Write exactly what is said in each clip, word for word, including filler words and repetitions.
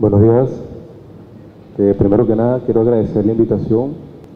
Buenos días. Eh, primero que nada, quiero agradecer la invitación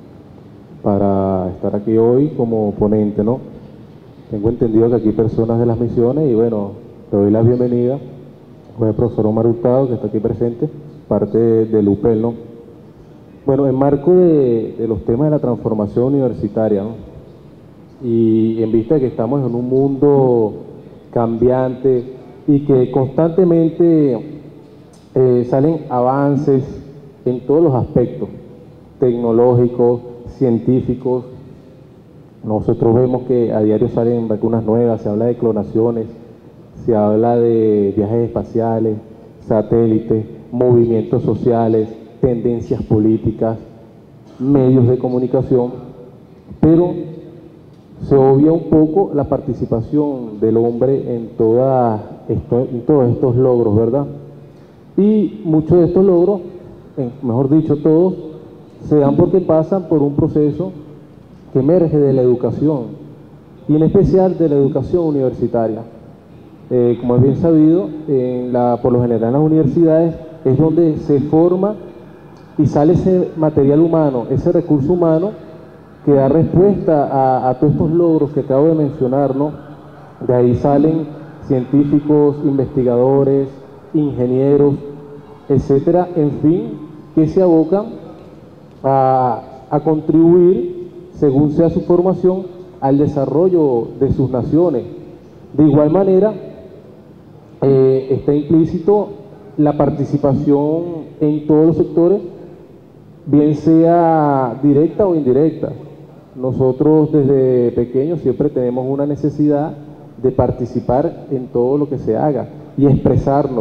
para estar aquí hoy como ponente, ¿no? Tengo entendido que aquí hay personas de las misiones y bueno, te doy la bienvenida. Con el profesor Omar Hurtado, que está aquí presente, parte del U P E L, ¿no? Bueno, en marco de, de los temas de la transformación universitaria, ¿no? Y en vista de que estamos en un mundo cambiante y que constantemente eh, salen avances en todos los aspectos, tecnológicos, científicos. Nosotros vemos que a diario salen vacunas nuevas, se habla de clonaciones, se habla de viajes espaciales, satélites, movimientos sociales, tendencias políticas, medios de comunicación, pero se obvia un poco la participación del hombre en, toda esto, en todos estos logros, ¿verdad? Y muchos de estos logros, mejor dicho todos, se dan porque pasan por un proceso que emerge de la educación, y en especial de la educación universitaria. Eh, como es bien sabido, en la, por lo general en las universidades es donde se forma y sale ese material humano, ese recurso humano que da respuesta a, a todos estos logros que acabo de mencionar, ¿no? De ahí salen científicos, investigadores, ingenieros, etcétera, en fin, que se abocan a, a contribuir, según sea su formación, al desarrollo de sus naciones. De igual manera, eh, está implícito la participación en todos los sectores, bien sea directa o indirecta. Nosotros desde pequeños siempre tenemos una necesidad de participar en todo lo que se haga y expresarnos.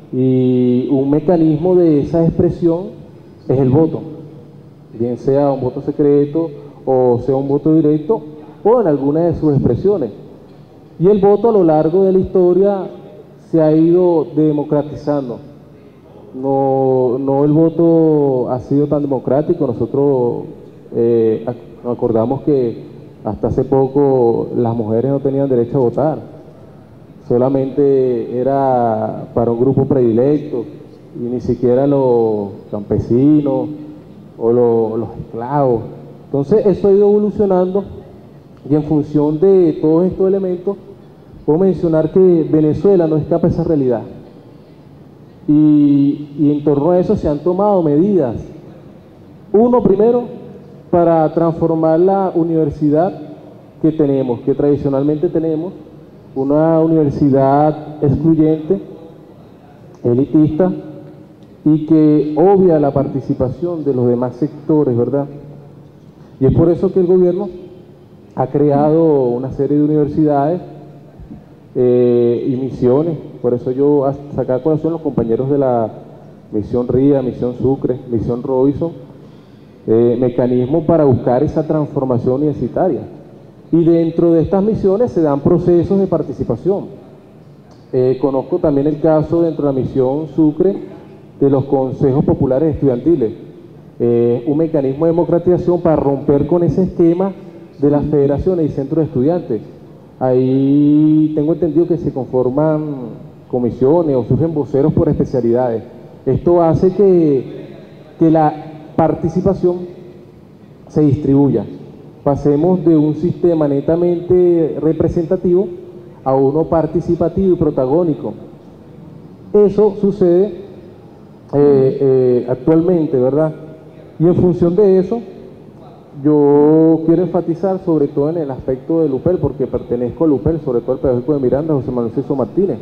Y un mecanismo de esa expresión es el voto, bien sea un voto secreto o sea un voto directo o en alguna de sus expresiones. Y el voto a lo largo de la historia se ha ido democratizando. No, no el voto ha sido tan democrático. Nosotros eh, nos acordamos que hasta hace poco las mujeres no tenían derecho a votar, solamente era para un grupo predilecto y ni siquiera los campesinos o los, los esclavos. Entonces eso ha ido evolucionando y en función de todos estos elementos puedo mencionar que Venezuela no escapa a esa realidad. Y, y en torno a eso se han tomado medidas. Uno, primero, para transformar la universidad que tenemos, que tradicionalmente tenemos, una universidad excluyente, elitista, y que obvia la participación de los demás sectores, ¿verdad? Y es por eso que el gobierno ha creado una serie de universidades eh, y misiones. Por eso yo saqué a colación los compañeros de la Misión Ría, Misión Sucre, Misión Robinson, eh, mecanismos para buscar esa transformación universitaria. Y dentro de estas misiones se dan procesos de participación. Eh, conozco también el caso dentro de la Misión Sucre de los consejos populares estudiantiles, eh, un mecanismo de democratización para romper con ese esquema de las federaciones y centros de estudiantes. Ahí tengo entendido que se conforman comisiones o surgen voceros por especialidades. Esto hace que, que la participación se distribuya. Pasemos de un sistema netamente representativo a uno participativo y protagónico. Eso sucede eh, eh, actualmente, ¿verdad? Y en función de eso, yo quiero enfatizar sobre todo en el aspecto del U P E L, porque pertenezco al U P E L, sobre todo al pedagógico de Miranda, José Manuel Celso Martínez,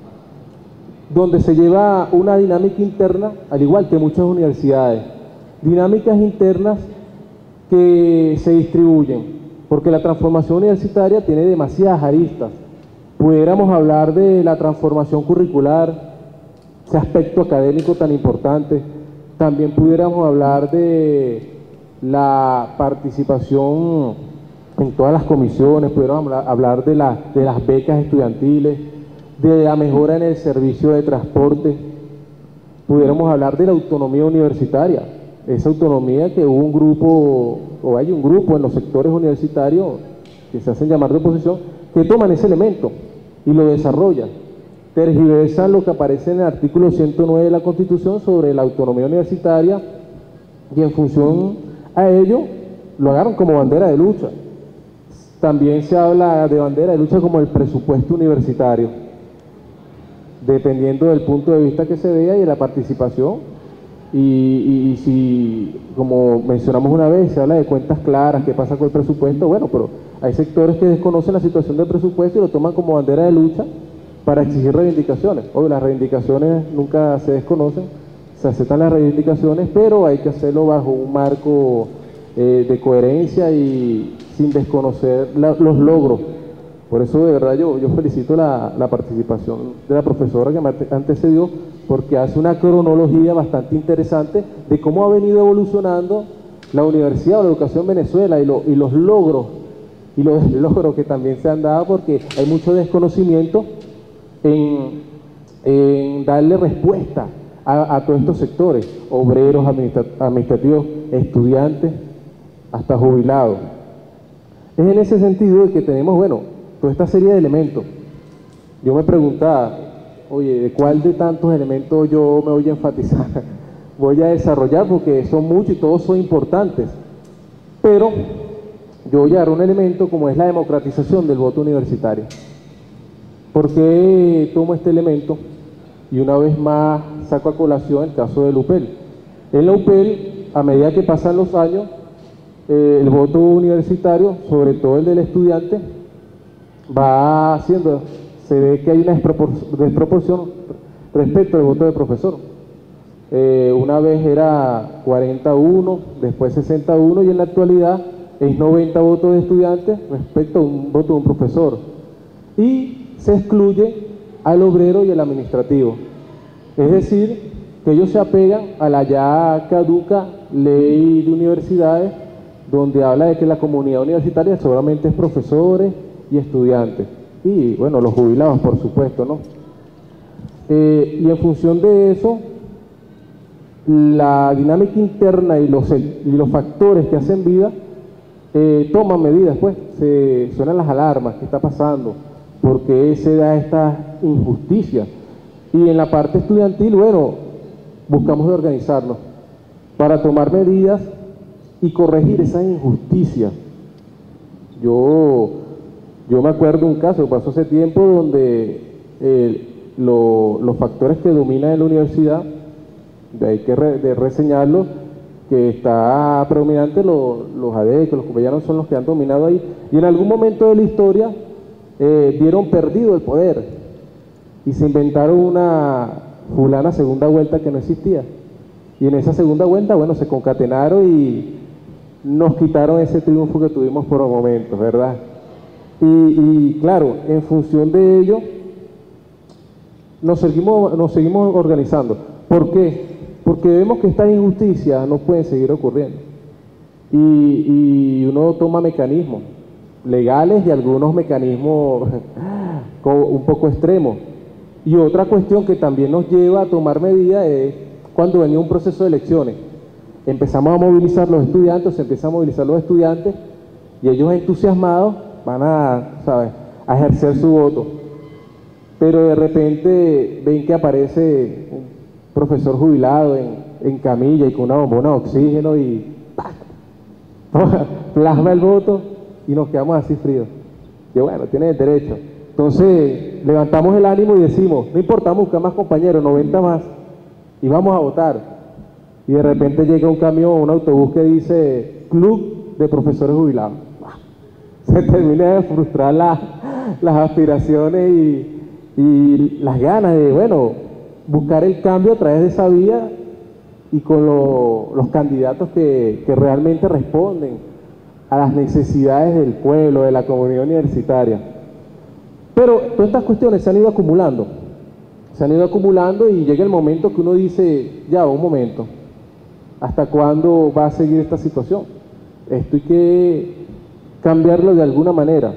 donde se lleva una dinámica interna, al igual que muchas universidades, dinámicas internas que se distribuyen, porque la transformación universitaria tiene demasiadas aristas. Pudiéramos hablar de la transformación curricular, ese aspecto académico tan importante. También pudiéramos hablar de la participación en todas las comisiones, pudiéramos hablar de, la, de las becas estudiantiles, de la mejora en el servicio de transporte, pudiéramos hablar de la autonomía universitaria, esa autonomía que hubo un grupo, o hay un grupo en los sectores universitarios que se hacen llamar de oposición, que toman ese elemento y lo desarrollan. tergiversan lo que aparece en el artículo ciento nueve de la Constitución sobre la autonomía universitaria y en función a ello lo agarran como bandera de lucha. También se habla de bandera de lucha como el presupuesto universitario, dependiendo del punto de vista que se vea y de la participación. Y, y, y si, como mencionamos una vez, se habla de cuentas claras, qué pasa con el presupuesto, bueno, pero hay sectores que desconocen la situación del presupuesto y lo toman como bandera de lucha para exigir reivindicaciones. Obvio, las reivindicaciones nunca se desconocen, se aceptan las reivindicaciones, pero hay que hacerlo bajo un marco eh, de coherencia y sin desconocer la, los logros. Por eso, de verdad, yo, yo felicito la, la participación de la profesora que me antecedió, porque hace una cronología bastante interesante de cómo ha venido evolucionando la universidad o la educación en Venezuela y, lo, y los logros, y los logros que también se han dado, porque hay mucho desconocimiento en, en darle respuesta a, a todos estos sectores, obreros, administra, administrativos, estudiantes, hasta jubilados. Es en ese sentido de que tenemos, bueno, toda esta serie de elementos. Yo me preguntaba, oye, ¿de cuál de tantos elementos yo me voy a enfatizar? Voy a desarrollar, porque son muchos y todos son importantes. Pero yo voy a dar un elemento como es la democratización del voto universitario. ¿Por qué tomo este elemento? Y una vez más saco a colación el caso del U P E L. En la U P E L, a medida que pasan los años, eh, el voto universitario, sobre todo el del estudiante, va haciendo, se ve que hay una despropor desproporción respecto al voto del profesor. Eh, una vez era cuarenta a uno, después sesenta a uno y en la actualidad es noventa votos de estudiantes respecto a un voto de un profesor. Y se excluye al obrero y al administrativo. Es decir, que ellos se apegan a la ya caduca ley de universidades, donde habla de que la comunidad universitaria solamente es profesores y estudiantes, y bueno, los jubilados, por supuesto, ¿no? Eh, y en función de eso, la dinámica interna y los, y los factores que hacen vida eh, toman medidas, pues, se suenan las alarmas, ¿qué está pasando? ¿Por qué se da esta injusticia? Y en la parte estudiantil, bueno, buscamos de organizarnos para tomar medidas y corregir esa injusticia. Yo, yo me acuerdo de un caso que pasó hace tiempo donde eh, lo, los factores que dominan en la universidad, hay que re, de reseñarlo, que está predominante lo, los adecos, los copellanos son los que han dominado ahí, y en algún momento de la historia eh, vieron perdido el poder y se inventaron una fulana segunda vuelta que no existía, y en esa segunda vuelta, bueno, se concatenaron y nos quitaron ese triunfo que tuvimos por momentos, ¿verdad? Y, y claro, en función de ello nos seguimos, nos seguimos organizando. ¿Por qué? Porque vemos que estas injusticias no pueden seguir ocurriendo y, y uno toma mecanismos legales y algunos mecanismos un poco extremos. Y otra cuestión que también nos lleva a tomar medidas es cuando venía un proceso de elecciones. Empezamos a movilizar los estudiantes, se empieza a movilizar los estudiantes y ellos entusiasmados van a, ¿sabes?, a ejercer su voto. Pero de repente ven que aparece un profesor jubilado en, en camilla y con una bombona de oxígeno y ¡pac!, plasma el voto y nos quedamos así fríos. Y bueno, tiene el derecho. Entonces levantamos el ánimo y decimos, no importa, buscar más compañeros, noventa más, y vamos a votar. Y de repente llega un camión, un autobús que dice Club de Profesores Jubilados. Se termina de frustrar la, las aspiraciones y, y las ganas de, bueno, buscar el cambio a través de esa vía y con lo, los candidatos que, que realmente responden a las necesidades del pueblo, de la comunidad universitaria. Pero todas estas cuestiones se han ido acumulando, se han ido acumulando y llega el momento que uno dice, ya, un momento, ¿hasta cuándo va a seguir esta situación? Esto hay que cambiarlo de alguna manera.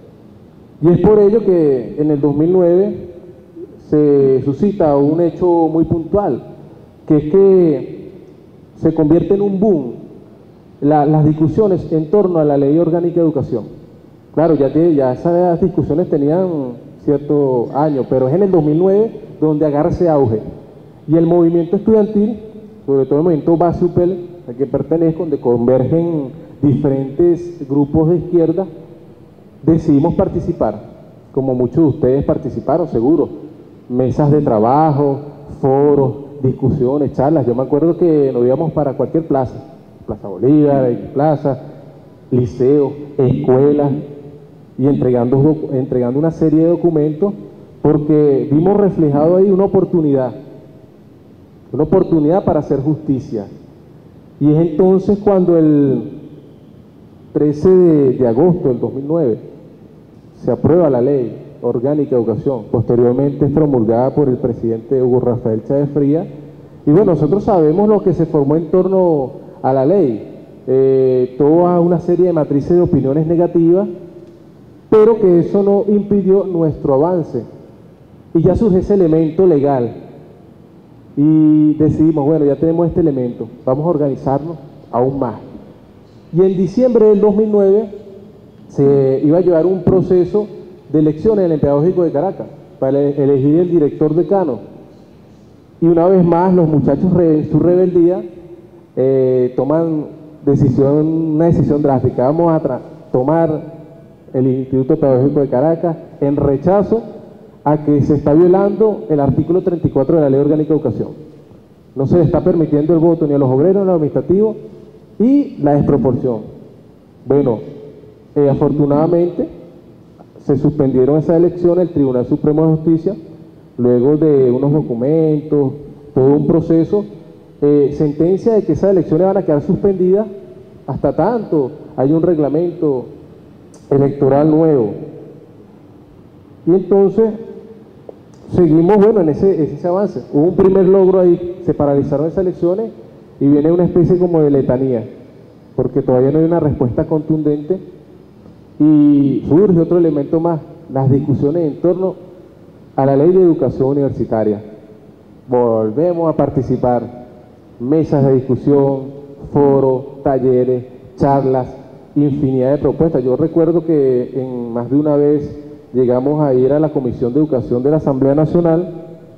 Y es por ello que en el dos mil nueve se suscita un hecho muy puntual, que es que se convierte en un boom la, las discusiones en torno a la Ley Orgánica de Educación. Claro, ya, te, ya esas discusiones tenían cierto año, pero es en el dos mil nueve donde agarra ese auge. Y el movimiento estudiantil, sobre todo el movimiento Basupel, al que pertenezco, donde convergen diferentes grupos de izquierda, decidimos participar, como muchos de ustedes participaron, seguro, mesas de trabajo, foros, discusiones, charlas. Yo me acuerdo que nos íbamos para cualquier plaza, Plaza Bolívar, Plaza, liceo, escuelas, y entregando, entregando una serie de documentos, porque vimos reflejado ahí una oportunidad, una oportunidad para hacer justicia. Y es entonces cuando el trece de, de agosto del dos mil nueve se aprueba la ley orgánica de educación, posteriormente es promulgada por el presidente Hugo Rafael Chávez Frías, y bueno, nosotros sabemos lo que se formó en torno a la ley, eh, toda una serie de matrices de opiniones negativas, pero que eso no impidió nuestro avance, y ya surge ese elemento legal, y decidimos, bueno, ya tenemos este elemento, vamos a organizarnos aún más. Y en diciembre del dos mil nueve se iba a llevar un proceso de elecciones en el Pedagógico de Caracas para elegir el director decano. Y una vez más los muchachos en su rebeldía eh, toman decisión, una decisión drástica. Vamos a tomar el Instituto Pedagógico de Caracas en rechazo a que se está violando el artículo treinta y cuatro de la Ley Orgánica de Educación. No se le está permitiendo el voto ni a los obreros, ni a los administrativos, y la desproporción. Bueno, eh, afortunadamente se suspendieron esas elecciones, el Tribunal Supremo de Justicia, luego de unos documentos, todo un proceso, eh, sentencia de que esas elecciones van a quedar suspendidas hasta tanto hay un reglamento electoral nuevo. Y entonces seguimos, bueno, en ese, ese avance. Hubo un primer logro ahí, se paralizaron esas elecciones y viene una especie como de letanía, porque todavía no hay una respuesta contundente, y surge otro elemento más, las discusiones en torno a la ley de educación universitaria. Volvemos a participar, mesas de discusión, foros, talleres, charlas, infinidad de propuestas. Yo recuerdo que en más de una vez llegamos a ir a la Comisión de Educación de la Asamblea Nacional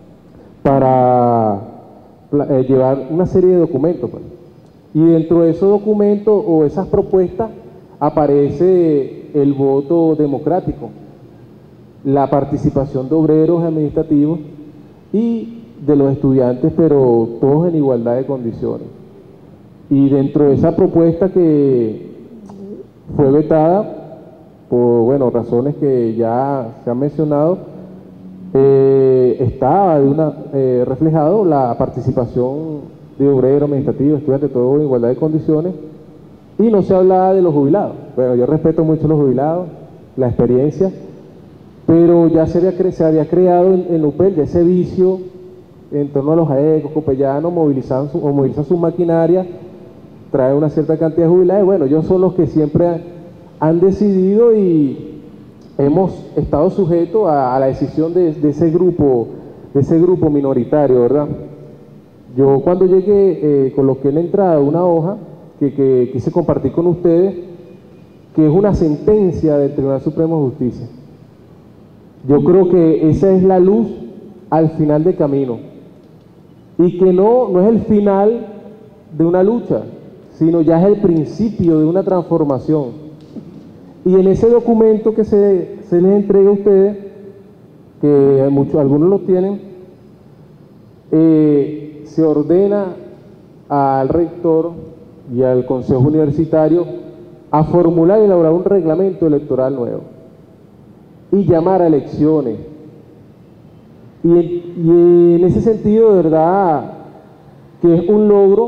para eh, llevar una serie de documentos, pues. Y dentro de esos documentos o esas propuestas aparece el voto democrático, la participación de obreros administrativos y de los estudiantes, pero todos en igualdad de condiciones. Y dentro de esa propuesta, que fue vetada por, bueno, razones que ya se han mencionado, eh, estaba de una, eh, reflejado la participación de obreros, administrativos, estudiantes, todos en igualdad de condiciones, y no se hablaba de los jubilados. Bueno, yo respeto mucho a los jubilados, la experiencia, pero ya se había, cre se había creado en, en UPEL ya ese vicio en torno a los AECOS, copellanos, movilizan su, o movilizan su maquinaria, trae una cierta cantidad de jubilados. Bueno, ellos son los que siempre han, han decidido, y hemos estado sujetos a, a la decisión de, de ese grupo, de ese grupo minoritario, ¿verdad? Yo cuando llegué eh, coloqué en la entrada una hoja que, que quise compartir con ustedes, que es una sentencia del Tribunal Supremo de Justicia. Yo creo que esa es la luz al final del camino, y que no, no es el final de una lucha, sino ya es el principio de una transformación. Y en ese documento que se, se les entrega a ustedes, que muchos, algunos lo tienen, eh, se ordena al rector y al Consejo Universitario a formular y elaborar un reglamento electoral nuevo y llamar a elecciones. Y, y en ese sentido, de verdad, que es un logro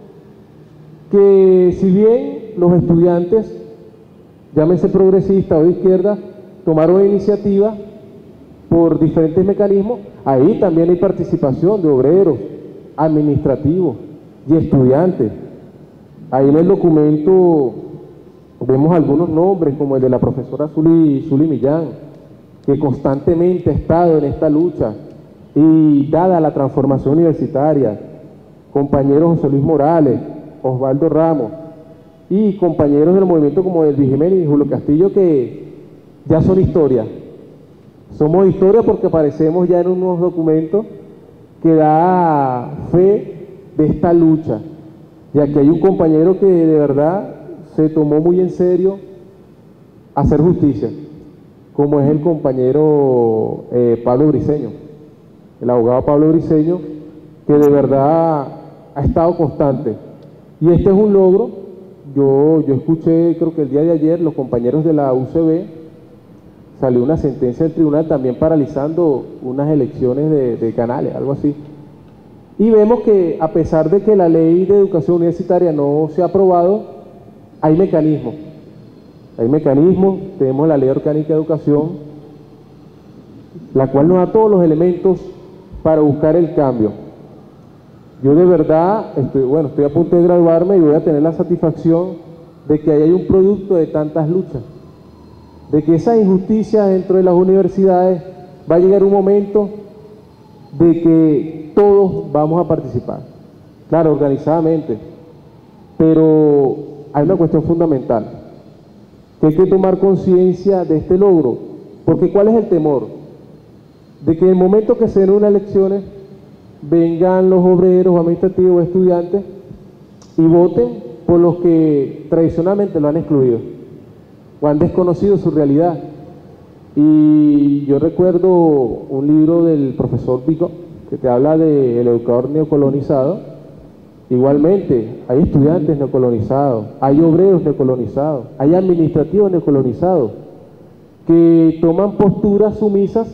que, si bien los estudiantes, llámense progresistas o de izquierda, tomaron iniciativa por diferentes mecanismos, ahí también hay participación de obreros, administrativos y estudiantes. Ahí en el documento vemos algunos nombres, como el de la profesora Zuli, Zuli Millán, que constantemente ha estado en esta lucha, y dada la transformación universitaria, compañeros José Luis Morales, Osvaldo Ramos, y compañeros del movimiento como Elvis Jiménez y Julio Castillo, que ya son historia, Somos historia porque aparecemos ya en unos documentos que da fe de esta lucha. Y aquí hay un compañero que de verdad se tomó muy en serio hacer justicia, como es el compañero eh, Pablo Briceño, el abogado Pablo Briceño, que de verdad ha estado constante. Y este es un logro. Yo, yo escuché, creo que el día de ayer, los compañeros de la U C B, salió una sentencia del tribunal también paralizando unas elecciones de, de canales, algo así. Y vemos que a pesar de que la ley de educación universitaria no se ha aprobado, hay mecanismos. Hay mecanismos, tenemos la ley orgánica de educación, la cual nos da todos los elementos para buscar el cambio. Yo de verdad, estoy, bueno, estoy a punto de graduarme y voy a tener la satisfacción de que ahí hay un producto de tantas luchas, de que esa injusticia dentro de las universidades va a llegar un momento de que todos vamos a participar, claro, organizadamente, pero hay una cuestión fundamental, que hay que tomar conciencia de este logro, porque ¿cuál es el temor? De que en el momento que se den unas elecciones, vengan los obreros, administrativos, estudiantes, y voten por los que tradicionalmente lo han excluido, o han desconocido su realidad. Y yo recuerdo un libro del profesor Pico, que te habla del educador neocolonizado. Igualmente, hay estudiantes neocolonizados, hay obreros neocolonizados, hay administrativos neocolonizados, que toman posturas sumisas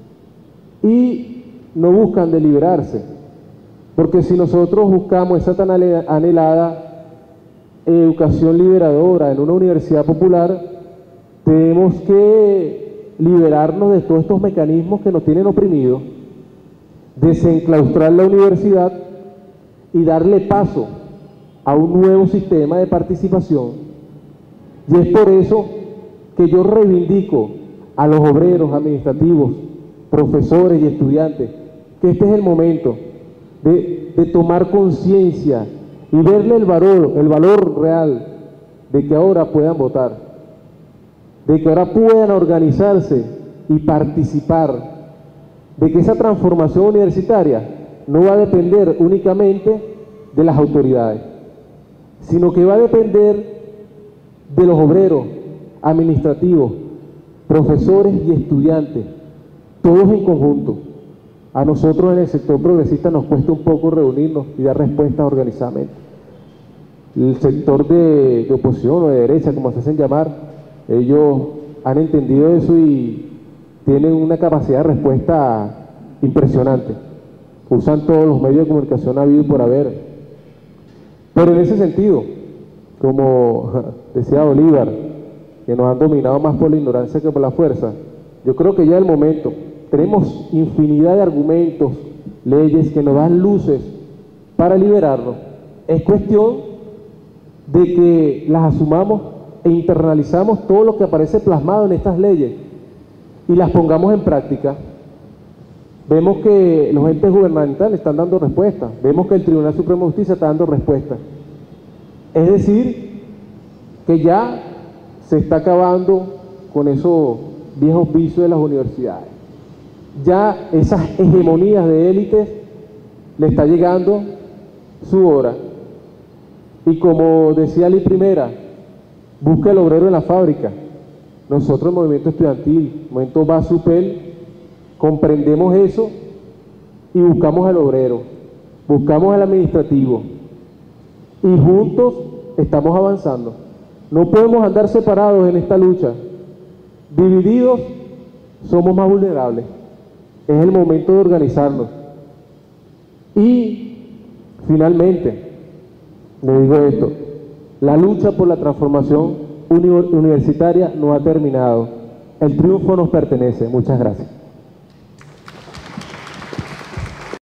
y no buscan deliberarse, porque si nosotros buscamos esa tan anhelada educación liberadora en una universidad popular, tenemos que liberarnos de todos estos mecanismos que nos tienen oprimidos, desenclaustrar la universidad y darle paso a un nuevo sistema de participación. Y es por eso que yo reivindico a los obreros administrativos, profesores y estudiantes, que este es el momento de, de tomar conciencia y verle el valor, el valor real de que ahora puedan votar, de que ahora puedan organizarse y participar, de que esa transformación universitaria no va a depender únicamente de las autoridades, sino que va a depender de los obreros, administrativos, profesores y estudiantes, todos en conjunto. A nosotros en el sector progresista nos cuesta un poco reunirnos y dar respuestas organizadamente. El sector de, de oposición o de derecha, como se hacen llamar, ellos han entendido eso y tienen una capacidad de respuesta impresionante. Usan todos los medios de comunicación habidos por haber. Pero en ese sentido, como decía Bolívar, que nos han dominado más por la ignorancia que por la fuerza, yo creo que ya es el momento. Tenemos infinidad de argumentos, leyes que nos dan luces para liberarnos. Es cuestión de que las asumamos e internalizamos todo lo que aparece plasmado en estas leyes y las pongamos en práctica. Vemos que los entes gubernamentales están dando respuestas, vemos que el Tribunal Supremo de Justicia está dando respuestas. Es decir, que ya se está acabando con esos viejos vicios de las universidades. Ya esas hegemonías de élites le está llegando su hora. Y como decía Lee Primera, busca el obrero en la fábrica. Nosotros, el movimiento estudiantil, el movimiento Basupel, comprendemos eso y buscamos al obrero, buscamos al administrativo y juntos estamos avanzando. No podemos andar separados en esta lucha. Divididos somos más vulnerables. Es el momento de organizarnos. Y finalmente, le digo esto, la lucha por la transformación universitaria no ha terminado. El triunfo nos pertenece. Muchas gracias.